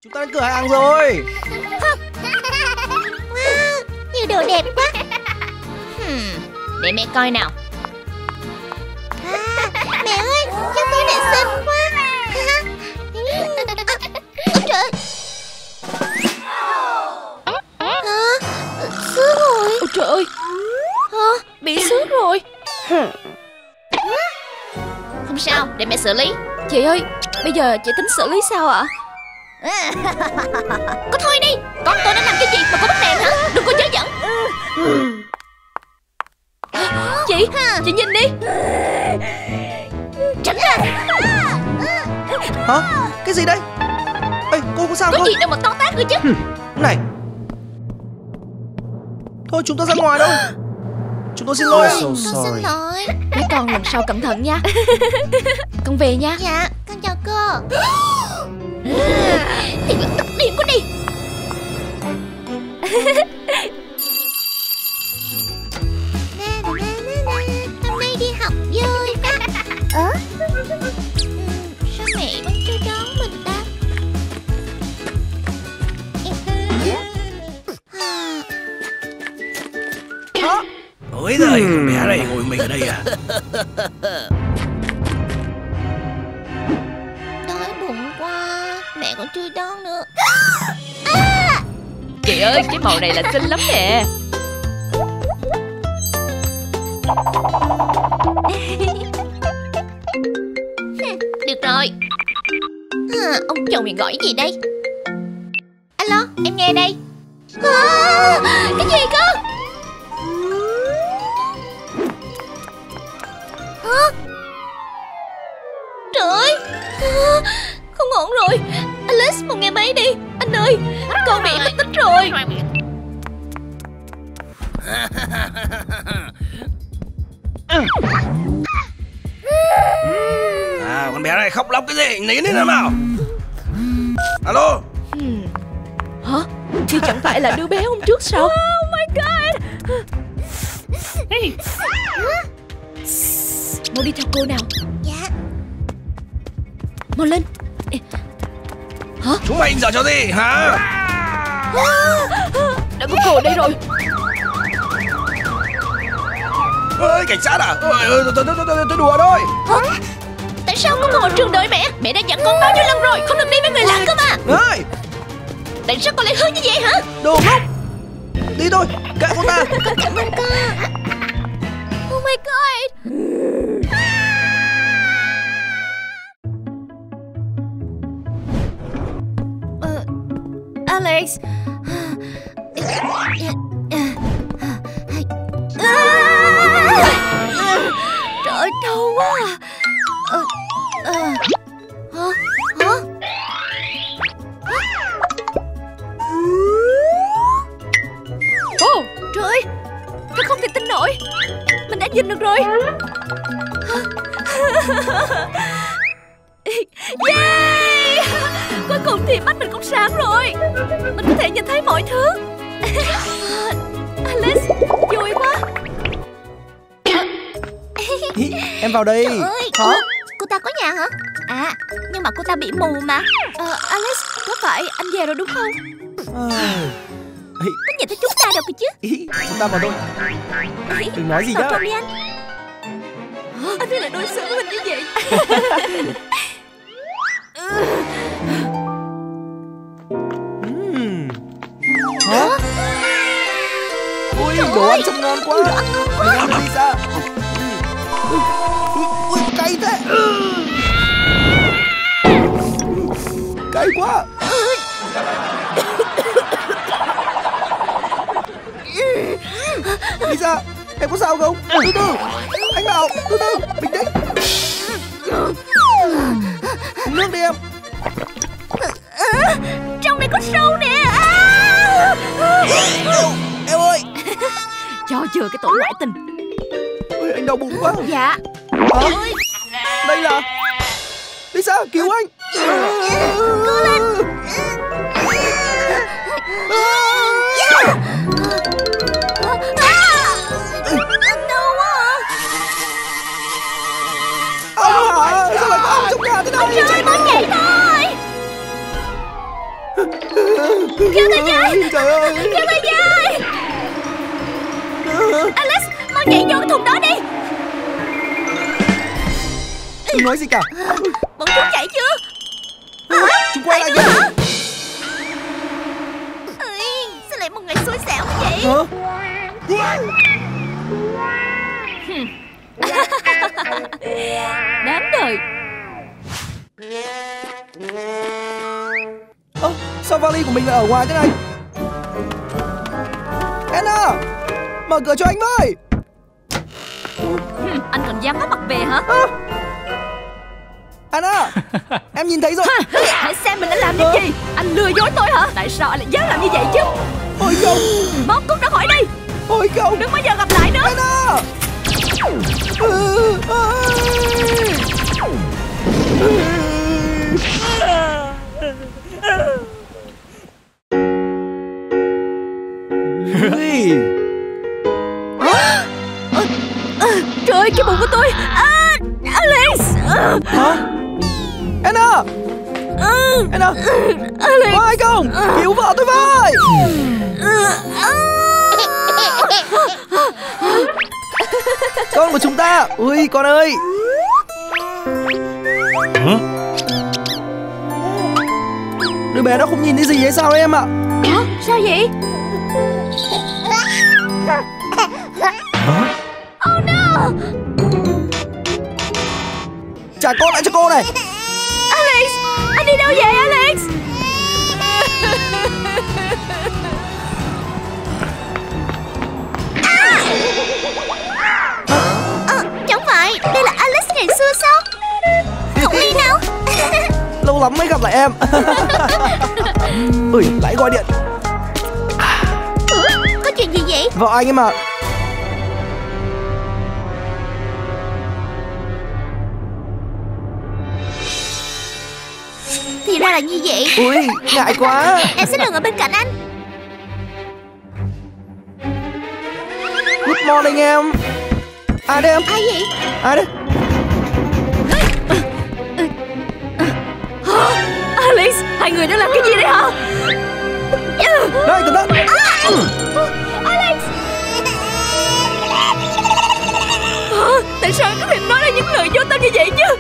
Chúng ta đến cửa hàng rồi. Wow, nhiều đồ đẹp quá. Để mẹ coi nào. Mẹ ơi, cho tôi đẹp xinh quá. Ôi trời. Xước rồi. Ôi trời ơi, bị xước rồi. Không sao, để mẹ xử lý. Chị ơi, bây giờ chị tính xử lý sao ạ? Có thôi đi, con tôi đã làm cái gì mà cô bắt đèn hả? Đừng có chớ dẫn. Chị nhìn đi. Tránh ra. Hả? Cái gì đây? Ê, cô có sao Có không? gì đâu mà to tát cơ chứ. Này. Thôi chúng ta ra ngoài đâu. Chúng tôi xin lỗi ạ. Con xin lỗi. Mấy con lần sau cẩn thận nha. Con về nha. Dạ, con chào cô. Thì là tức điên quá đi. Hôm nay đi học vui quá. Sao mẹ vẫn chưa đón mình ta? Ôi giời, con bé này ngồi mình ở đây à? Đói bụng quá, mẹ còn chưa đón nữa. Chị ơi, cái màu này là xinh lắm nè. Được rồi. Ông chồng mình gọi gì đây? Alo, em nghe đây. Cái gì cơ? Trời ơi, không ổn rồi. Alex, một nghe máy đi. Anh ơi, con bị mất tích rồi. À, con bé này khóc lóc cái gì? Nín đi nào nào. Alo. Hả? Chị chẳng phải là đứa bé hôm trước sao? Oh my god. Mau đi theo cô nào. Dạ. Mau lên. Hả? Chúng mày giờ cho gì hả? Đã có cô ở đây rồi. Ơi, cảnh sát à? Tôi đùa thôi. Tại sao con ngồi trường đợi mẹ? Mẹ đã dặn con bao nhiêu lần rồi, không được đi với người lạ cơ mà. Ơi, Tại sao con lại hư như vậy hả? đồ ngốc. Đi thôi, kệ cô ta. Cảm ơn con. Oh my god. Alex. Trời ơi, đau quá à. Hả? Ồ, trời ơi, tôi không thể tin nổi. Mình đã nhìn được rồi. Yeah! Cuối cùng thì mắt mình cũng sáng rồi. Mình có thể nhìn thấy mọi thứ. Alex, vui quá. Em vào đây. Trời ơi, Hả? cô ta có nhà hả? À, nhưng mà cô ta bị mù mà. Alex, có phải anh về rồi đúng không? Có nhìn thấy chúng ta đâu cơ chứ. Chúng ta vào thôi. Đừng nói gì Vào nhá. trong đi anh. Anh ấy lại đối xử với mình như vậy. Hả? Ui, đồ ăn trông ngon quá. Mình ăn pizza. Ui, cay thế. Cay quá. Lisa, em có sao không? Từ từ. Anh Bảo, từ từ, bình tĩnh. Uống nước đi em. Trong này có sâu nè. Em ơi. Cho chừa cái tội ngoại tình. Ôi, anh đau bụng quá. Dạ. Hả? Đây là Lisa, cứu anh. Cố lên. Đau quá. Ông hả? Sao lại có ông trong nhà thế này? Trời ơi, bỏ chạy thôi. Kêu thầy dây. Trời ơi. Kêu thầy dây. Alex, mau nhảy vô cái thùng đó đi. Đừng nói gì cả. Bọn chúng chạy chưa? Chúng quay lại kìa. Sao lại một ngày xui xẻo như vậy? Hả? Đáng đời. Ơ, sao vali của mình lại ở ngoài thế này? Anna, mở cửa cho anh với. Anh còn dám hất mặt về hả? Anna, em nhìn thấy rồi. Hãy xem mình đã làm những gì. Anh lừa dối tôi hả? Tại sao anh lại dám làm như vậy chứ? Ôi không. Mau cút ra khỏi đây. Ôi không. Đừng bao giờ gặp lại nữa. Anna. Trời ơi, cái bụng của tôi. Alex. Hả? Anna. Anna. Alex. Có ai không? Cứu vợ tôi với. Con của chúng ta. Ui con ơi. Đứa bé đó không nhìn thấy gì hay sao em ạ? Hả? Sao vậy? Oh no. Trả con lại cho cô này. Alex, anh đi đâu vậy Alex? Chẳng phải đây là Alex ngày xưa sao? Cậu đi nào. Lâu lắm mới gặp lại em. Ui, lại gọi điện. Có chuyện gì vậy? Vợ anh ấy mà. Thì ra là như vậy. Ui, ngại quá. Em sẽ đừng ở bên cạnh anh. Good morning em. Ai đây em? Ai vậy? Ai đây? Alex, hai người đã làm cái gì đấy hả? Đây, cẩn thận. Alex. Tại sao anh có thể nói ra những lời vô tâm như vậy chứ?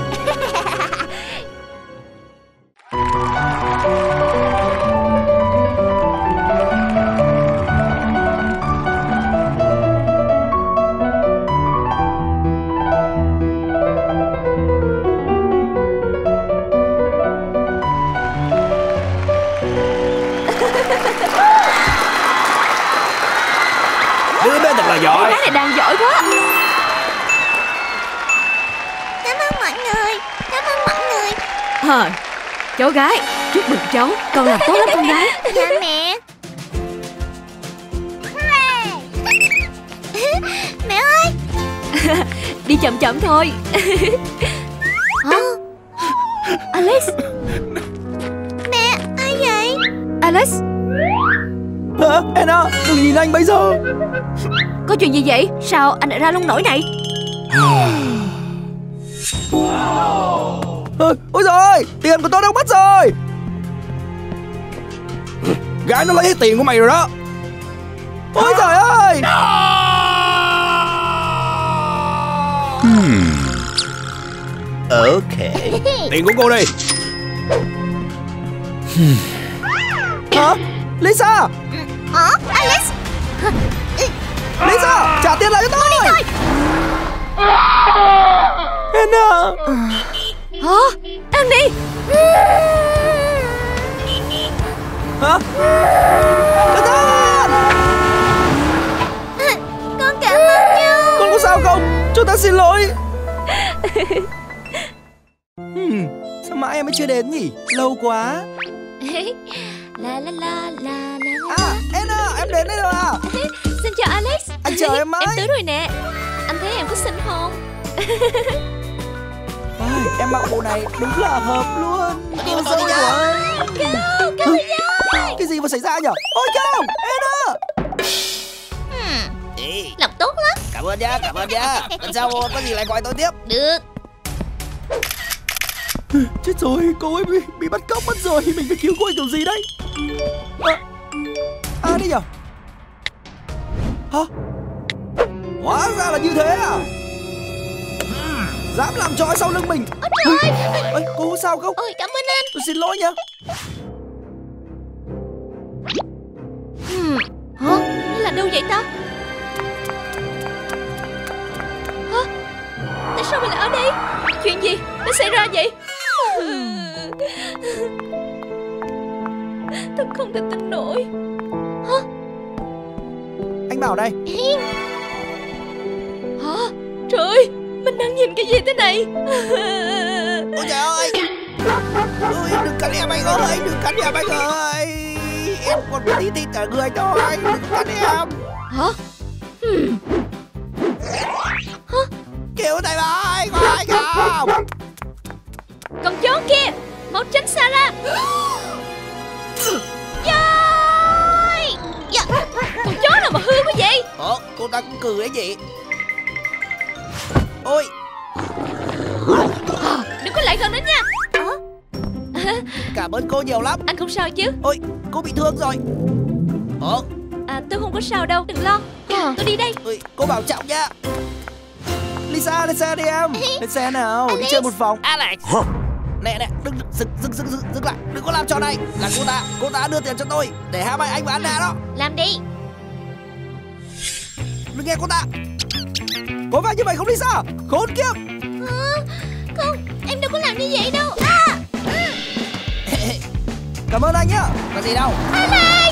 Đứa bé thật là Cô giỏi. gái này đang giỏi quá. Cảm ơn mọi người. Cảm ơn mọi người. Cháu gái, chúc mừng cháu. Con làm tốt lắm con gái. Dạ mẹ. Mẹ ơi. Đi chậm chậm thôi. Alex. Mẹ, ai vậy? Alex, Hả? Anna, đừng nhìn anh bây giờ. có chuyện gì vậy? Sao anh lại ra nông nổi này? Ôi giời, tiền của tôi đâu mất rồi. Gái nó lấy hết tiền của mày rồi đó. Ôi trời ơi. Ok. Tiền của cô đi. Hả? Lisa. Alex. Lisa, trả tiền lại cho tôi. Anna. Hả? Em đi. Hả? Cẩn thận. Con cảm ơn nhau. Con có sao không? Chúng ta xin lỗi. Sao mãi em mới chưa đến nhỉ? Lâu quá. La la la la la. À, Anna, em đến đây rồi à? Xin chào Alex. Anh chờ em mãi. Em tới rồi nè. Anh thấy em có xinh không? Ai, em mặc bộ này đúng là hợp luôn. Yêu dâu quá. Cái gì mà xảy ra nhỉ? Ôi không, Anna. Làm tốt lắm. Cảm ơn nha, cảm ơn nha. Lần sau có gì lại gọi tôi tiếp. Được. Chết rồi, cô ấy bị bắt cóc mất rồi. Mình phải cứu cô ấy kiểu gì đấy? Ai đấy nhỉ? Hả? Hóa ra là như thế à? Dám làm trò sau lưng mình. Ôi trời ơi. Cô có sao không? Ôi cảm ơn anh. Tôi xin lỗi nha. Hả? Nó là đâu vậy ta? Hả? Tại sao mình lại ở đây? Chuyện gì đã xảy ra vậy? Tôi không thể tin nổi. Hả? Anh Bảo đây. Hả? Trời ơi, mình đang nhìn cái gì thế này? Ôi trời ơi. Ôi, đừng cắn em anh ơi. Đừng cắn em anh ơi. Em còn tí thịt cả người thôi. Đừng cắn em. Hả? Hả? Cứu thầy ơi. Có ai không? Con chó kia, mau tránh xa ra. Trời. Dạ. Con chó nào mà hư quá vậy? Cô ta cũng cười đấy chị. Ôi. Đừng có lại gần đến nha. Cảm ơn cô nhiều lắm. Anh không sao chứ? Ôi, cô bị thương rồi. Tôi không có sao đâu, đừng lo. Tôi đi đây. Ôi, cô bảo trọng nha. Lisa, lên xe đi em. Lên xe nào, đi chơi một vòng. Alex. Nè, dừng lại. Đừng có làm trò này. Là cô ta đưa tiền cho tôi để hãm hại anh và Anna đó. Làm đi. Đừng nghe cô ta. Có phải như vậy không Lisa? Khốn kiếp. Không, em đâu có làm như vậy đâu. Cảm ơn anh nhá. Có gì đâu. Alex.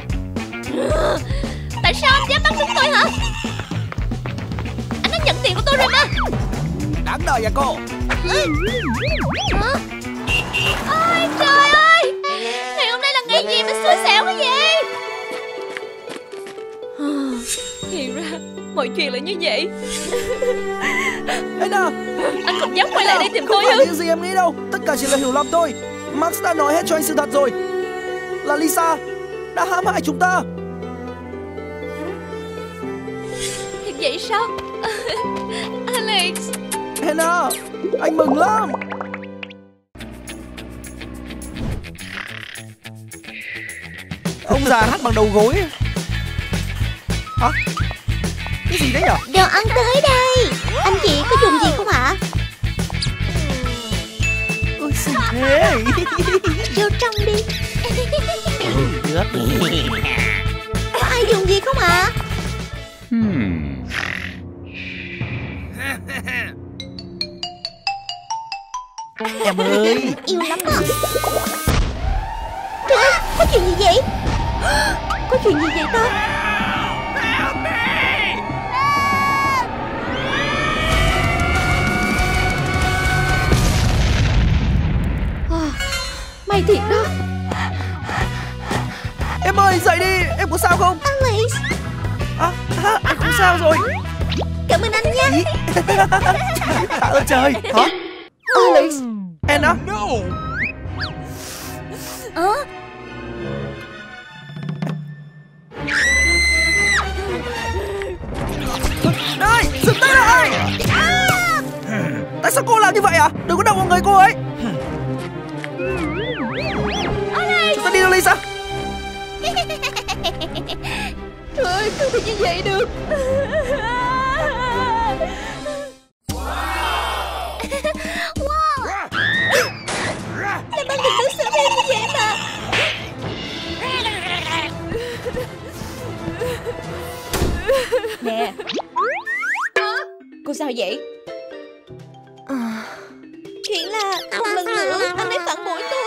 Tại sao anh dám bắt chúng tôi hả? Anh đã nhận tiền của tôi rồi mà. Đáng đời nhà cô. Hả? Ôi trời ơi, ngày hôm nay là ngày gì mà xui xẻo quá vậy? Thì ra mọi chuyện là như vậy. Anna, Anh còn dám quay lại đây tìm không tôi phải ư? những gì em nghĩ đâu. Tất cả chỉ là hiểu lầm thôi. Max đã nói hết cho anh sự thật rồi. Là Lisa đã hãm hại chúng ta. Thật vậy sao? Alex. Anna, anh mừng lắm. Ông già hát bằng đầu gối. Hả? Cái gì đấy nhỉ? Đồ ăn tới đây. Anh chị có dùng gì không ạ? Ôi xinh thế. Vô trong đi. Có ai dùng gì không ạ? Em ơi. Yêu lắm à. Trời ơi, có chuyện gì vậy? Có chuyện gì vậy ta? May thiệt đó. Em ơi dậy đi. Em có sao không? Alex. Anh không sao rồi. Cảm ơn anh nha. Tạ ơn trời. Hả? Alex. Anna. Đây, dừng tay lại. Tại sao cô làm như vậy à? Đừng có động vào người cô ấy. Chúng ta đi đâu Lisa? Trời ơi, không thể như vậy được. Wow. Làm ơn đừng đối xử với em như vậy mà. Nè. Cô sao vậy? Chuyện là một lần nữa anh ấy phản bội tôi.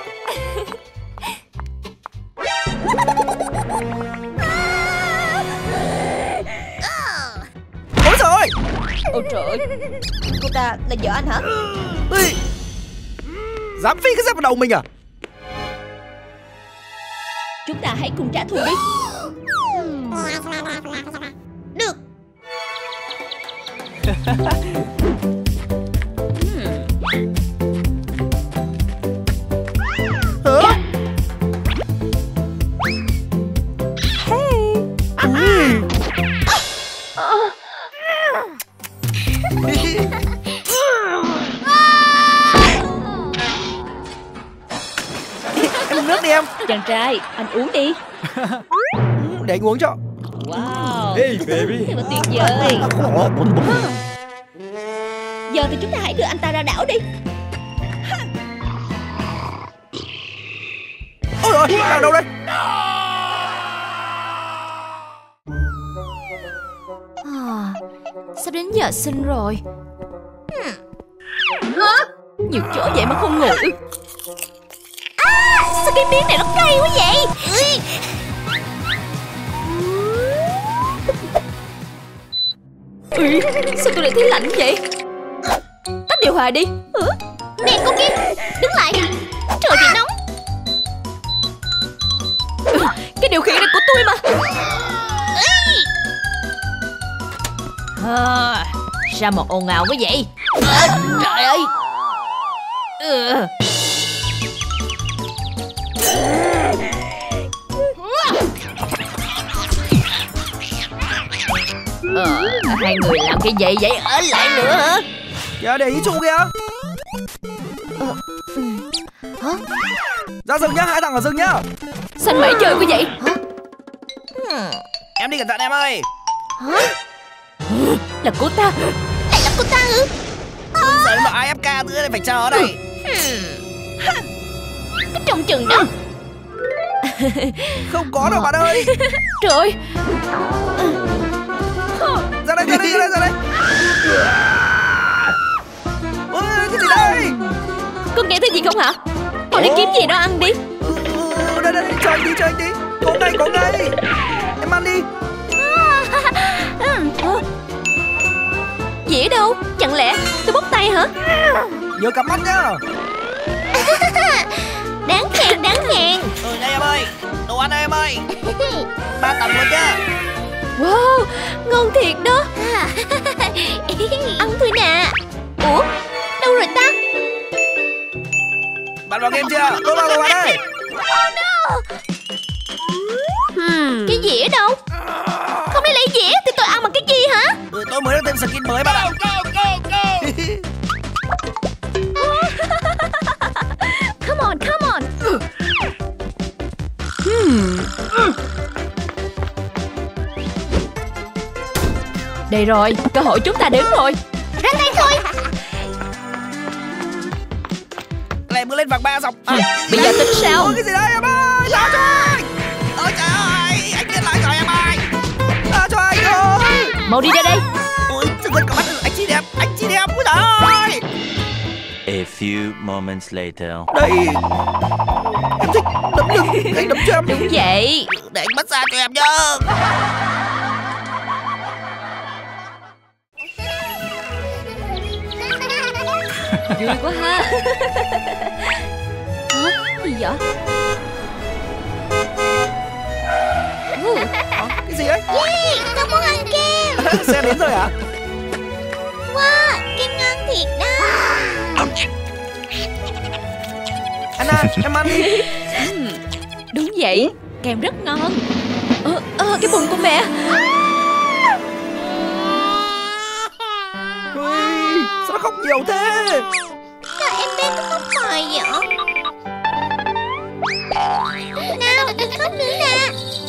Ôi trời ơi. Ôi trời ơi, cô ta là vợ anh hả? Ê, dám phi cái dép vào đầu mình à? Chúng ta hãy cùng trả thù đi. Được. Hả? chàng trai, anh uống đi. Để anh uống cho. Wow. Hey baby. Thật là tuyệt vời. Giờ thì chúng ta hãy đưa anh ta ra đảo đi. Ôi ôi, đang đâu đây? Sắp đến giờ sinh rồi. Hả? Nhiều chỗ vậy mà không ngủ. Sao cái miếng này nó cay quá vậy? Sao tôi lại thấy lạnh vậy? Tắt điều hòa đi. Nè con kia, đứng lại. Trời thì nóng. Cái điều khiển này của tôi mà. Sao mà ồn ào quá vậy? Trời ơi. Hai người làm cái gì vậy? Ở lại nữa hả? Kìa, để ý trụ kìa. Ra rừng nhá, hai thằng ở rừng nhá. Xanh mẩy chơi quá vậy? Em đi cẩn thận em ơi. Là cô ta. Lại là cô ta ư? Giờ đến đội AFK nữa phải chờ ở đây. Cái trông chừng đó. Không có đâu bạn ơi. Trời ơi. Ra đây, ra đây, ra đây, ra đây. Ôi, cái gì đây? Con nghe thấy gì không hả? Con đi kiếm gì đó ăn đi. Đây, đây, cho anh đi, cho anh đi. Có ngay. Em ăn đi. Dĩa đâu? Chẳng lẽ tôi bóc tay hả? Nhớ cắm mắt nhá. Đáng khen, đáng khen. Đây em ơi. Đồ ăn đây em ơi. 3 tầng luôn nhá. Wow, ngon thiệt đó. Ăn thôi nè. Ủa, đâu rồi ta? Bạn vào game chưa? Tôi vào đồ ăn đây. Cái dĩa đâu? Không lấy dĩa thì tôi ăn bằng cái gì hả? Tôi mới được thêm skin mới bạn ạ. Come on, come on. Đây rồi, cơ hội chúng ta đến rồi. Ra tay thôi. Lại bước lên vòng 3 dọc. Bây giờ tính sao? Ôi, cái gì đây em ơi? Thả cho anh. Ôi trời ơi, anh biết lại rồi em ơi. Thả cho anh ơi. Mau đi ra đây. Ôi, đừng có mắt anh chi đẹp, ôi trời ơi. A few moments later. Đây. Em thích đấm lưng, anh đấm cho em. Đúng vậy. Để anh bắt ra cho em nhá. Vui quá ha. Hả? Gì vậy? Cái gì ấy? Yeah, tao muốn ăn kem. Xe đến rồi hả? Wow, kem ngon thiệt đó. Anna, em ăn đi. Đúng vậy, kem rất ngon. Cái bụng của mẹ. Ui, sao nó khóc nhiều thế? Sao em bé cứ khóc hoài vậy? Nào, đừng khóc nữa nè.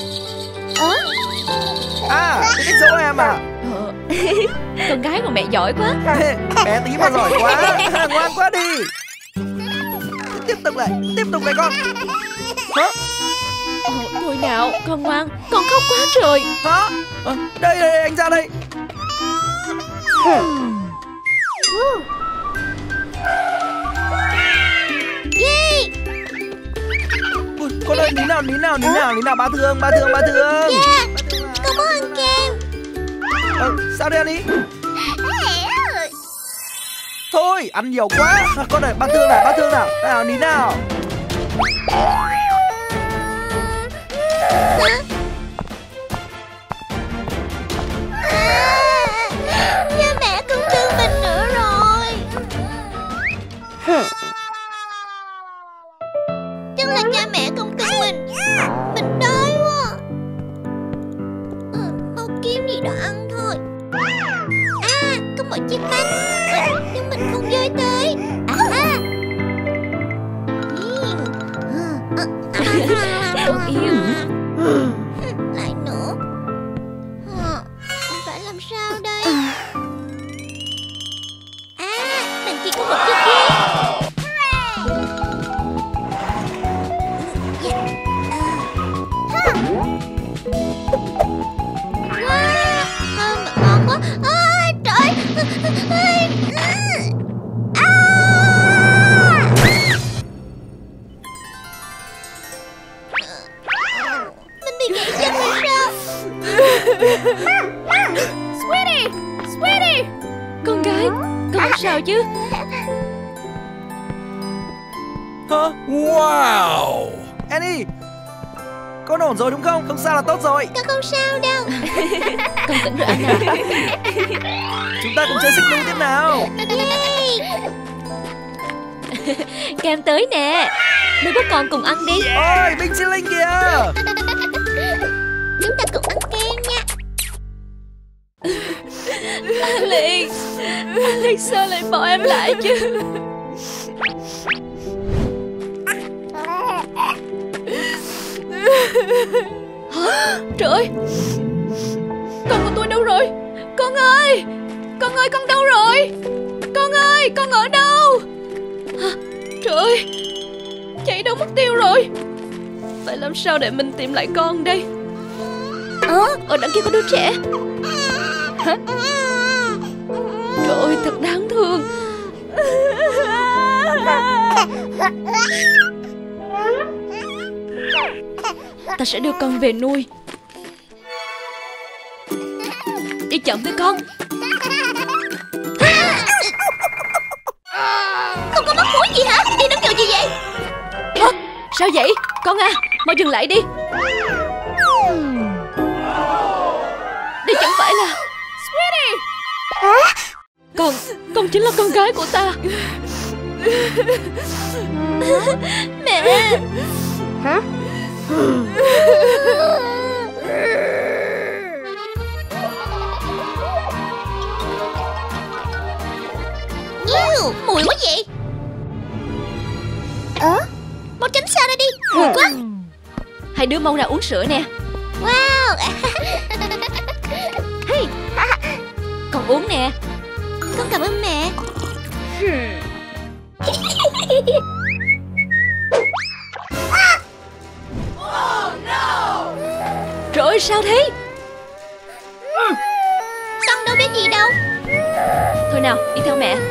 Cái cách dỗ em à? Con gái của mẹ giỏi quá. Bé tí mà giỏi quá. Ngoan quá đi. Tiếp tục này con. Hả? Thôi nào, con ngoan. Con khóc quá trời. Hả? Đây, anh ra đây. Yeah. Ui, con ơi, ní nào, ba thương. Yeah, con muốn ăn kem. Sao đây anh đi? Thôi, ăn nhiều quá. Con ơi, ba thương nào. Nào, ní nào. Cha mẹ không thương mình nữa rồi. Chắc là cha mẹ không thương mình. Mình đói quá. Mau kiếm gì đó ăn thôi. Có một chiếc bánh. Nhưng mình không chơi tới. Con yêu. Lại nữa. Phải làm sao đây? Đằng kia có một chiếc ghế. Ngon quá. Trời. Mình bị gãy chân rồi sao? Sweetie, con gái, con không sao chứ? Hả? Wow. Annie, con ổn rồi đúng không? Không sao là tốt rồi. Con không sao đâu. Con tỉnh rồi anh à. Chúng ta cùng chơi xích đu tiếp nào. Kem tới nè. Đưa bố con cùng ăn đi. Ôi, Binh Chi Linh kìa. Chúng ta cùng ăn kem nha. Alex sao lại bỏ em lại chứ? Hả? Trời ơi, con của tôi đâu rồi? Con ơi, con đâu rồi? Con ơi, con ở đâu? Hả? Trời ơi, chạy đâu mất tiêu rồi? Phải làm sao để mình tìm lại con đây? Ở đằng kia có đứa trẻ. Hả? Trời ơi, thật đáng thương. Ta sẽ đưa con về nuôi. Đi chậm với con. Không có móc mũi gì hả? Đi đứng kiểu gì vậy? Hả? Sao vậy? Con à, mau dừng lại đi. Đây chẳng phải là Sweetie. Con chính là con gái của ta. Mẹ. Hả? Mùi quá vậy. Mau tránh xa ra đi. Mùi quá. Hai đứa mau ra uống sữa nè. Wow. Hey, con uống nè. Con cảm ơn mẹ. Trời ơi, sao thế? Con đâu biết gì đâu. Thôi nào, đi theo mẹ.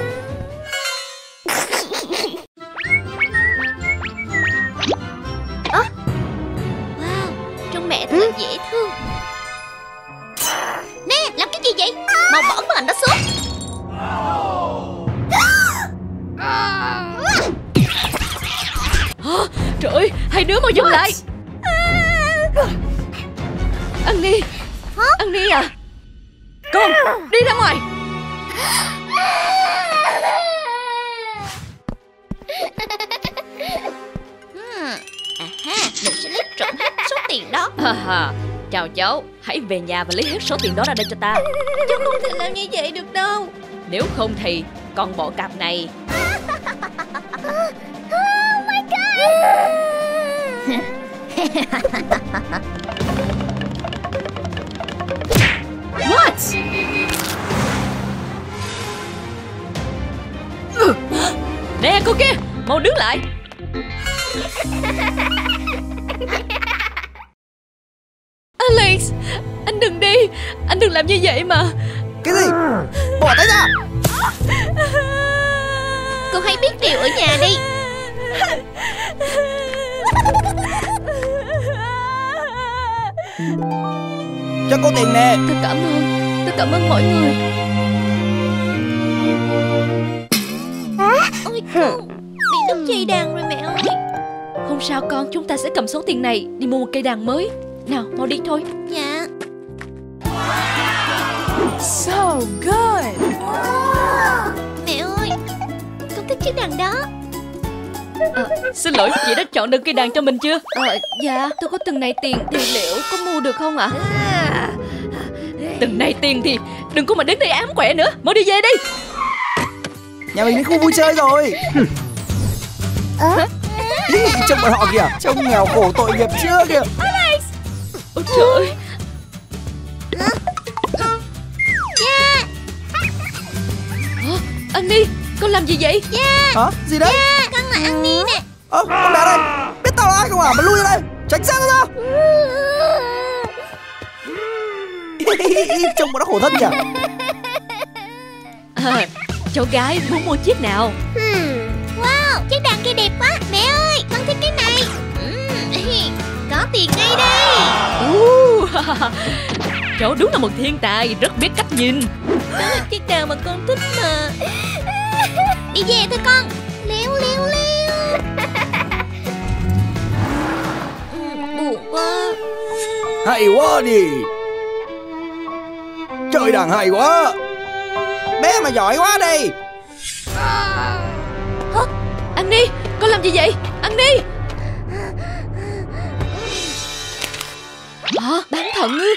Wow, trông mẹ thật là dễ thương. Nè, làm cái gì vậy? Mau bỏ cái hình đó xuống. Trời ơi, hai đứa mau dừng lại. Annie. Annie à, con đi ra ngoài. Mình sẽ lấy trộm hết số tiền đó. Chào cháu, hãy về nhà và lấy hết số tiền đó ra đây cho ta. Cháu không thể làm như vậy được đâu. Nếu không thì con bọ cạp này. Oh my God. What? Nè cô kia, mau đứng lại. Alex, anh đừng đi. Anh đừng làm như vậy mà. Cái gì? Bỏ tay ra. Cô hãy biết điều ở nhà đi. Cho cô tiền nè. Tôi cảm ơn mọi người. Ôi con, bị đứt dây đàn rồi mẹ ơi. Không sao con, chúng ta sẽ cầm số tiền này đi mua một cây đàn mới. Nào, mau đi thôi. Dạ. So good. Mẹ ơi, con thích chiếc đàn đó. Xin lỗi, chị đã chọn được cây đàn cho mình chưa? Dạ, tôi có từng này tiền thì liệu có mua được không ạ? Từng này tiền thì đừng có mà đến đây ám quẻ nữa. Mau đi về đi. Nhà mình đến khu vui chơi rồi. Trông bọn họ kìa, trông nghèo khổ tội nghiệp chưa kìa. Ôi trời. Annie, con làm gì vậy? Hả? Gì đấy? Con là Annie nè. Con bé đây, biết tao là ai không à? Mà lui ra đây, tránh sang ra. Trông bọn nó khổ thân kìa. Cháu gái muốn mua chiếc nào? Wow, chiếc đàn kia đẹp quá. Mẹ ơi, con thích cái này. Có tiền ngay đây. Cháu đúng là một thiên tài, rất biết cách nhìn. Đó là chiếc đàn mà con thích mà. Đi về thôi con. Leo leo leo. Buồn quá. Hay quá đi. Chơi đàn hay quá. Bé mà giỏi quá đi. Annie, con làm gì vậy? Annie. Bán thận ư?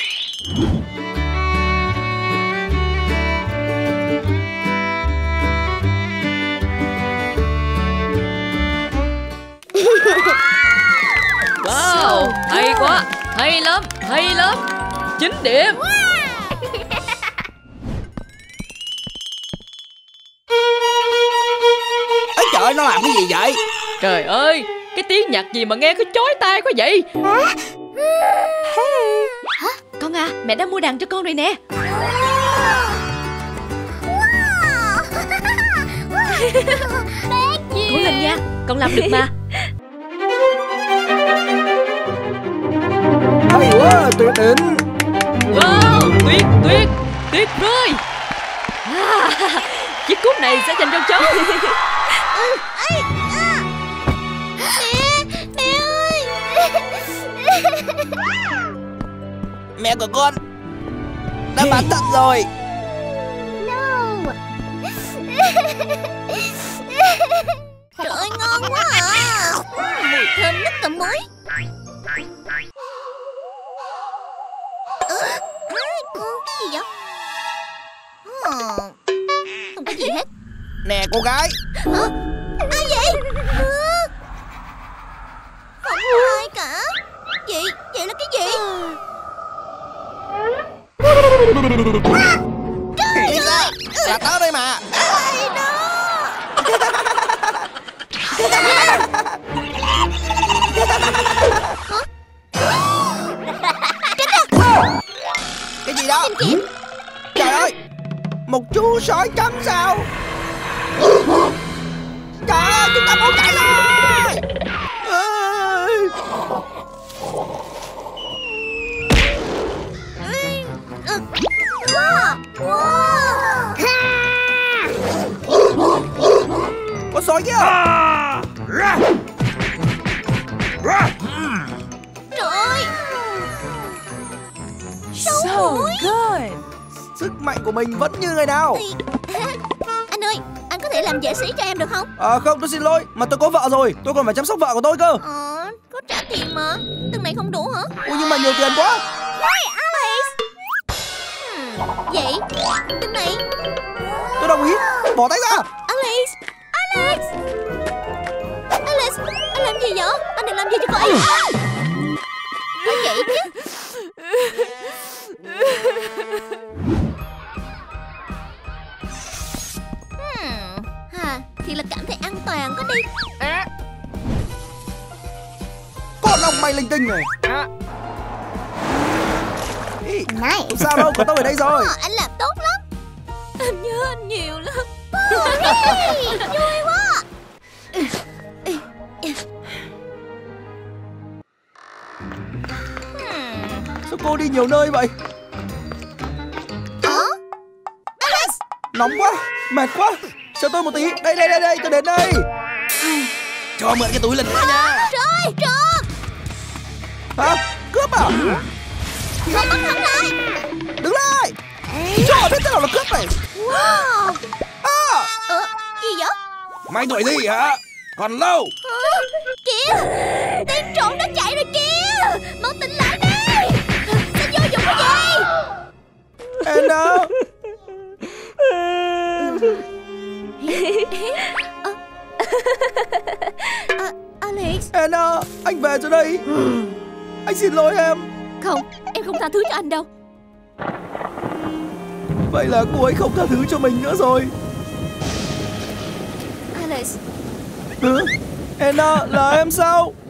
Wow, hay quá, hay lắm, hay lắm. 9 điểm. Ấy trời ơi, nó làm cái gì vậy? Trời ơi, cái tiếng nhạc gì mà nghe cứ chói tai quá vậy? Hả? Con à, mẹ đã mua đàn cho con rồi nè. Cố lên nha, con làm được mà. Hay quá, tuyệt đỉnh. Wow, tuyệt vời. Chiếc cúp này sẽ dành cho cháu. Mẹ ơi. Mẹ của con đã bán thận rồi. Trời ơi, ngon quá à. Mùi thơm nức cả muối. Cái gì vậy? Không có gì hết. Nè cô gái. Ai vậy? Không có ai cả. Vậy là cái gì? Trời ơi, Là tao đây mà. ai đó. Cái gì đó? Trời ơi, một chú sói trắng sao? Trời ơi, chúng ta mau chạy thôi. Con sói kia. Trời ơi. So good. Sức mạnh của mình vẫn như ngày nào. Anh ơi, anh có thể làm vệ sĩ cho em được không? Không, tôi xin lỗi. Mà tôi có vợ rồi. Tôi còn phải chăm sóc vợ của tôi cơ. Có trả tiền mà. Từng này không đủ hả? Ui, nhưng mà nhiều tiền quá. Hey, Alex. Vậy, từng này. Tôi đồng ý. Bỏ tay ra. Alex. Anh làm gì vậy? Anh định làm gì cho cô ấy? Nói vậy chứ. Thì là cảm thấy an toàn có đi. Con ông mày linh tinh này. Không sao đâu, có tôi ở đây rồi. Anh làm tốt lắm. Anh nhớ anh nhiều lắm. Vui quá. Sao cô đi nhiều nơi vậy? Nóng quá, mệt quá. Chờ tôi một tí. Đây, tôi đến đây. Cho mượn cái túi lần nữa nha. Trời, trộm. Hả? Cướp à? Không, bắt thẳng lại. Đứng lại. Trời, biết thế nào là cướp này. Wow. Gì vậy? Mày đuổi gì hả? Còn lâu. Kìa, tên trộm nó chạy rồi kìa. Mau tỉnh lại đi. Sao vô dụng cái gì? Anna. Alex, cho đây. Anh xin lỗi em. Không, em không tha thứ cho anh đâu. Vậy là cô ấy không tha thứ cho mình nữa rồi. Alex, Anna, là em sao?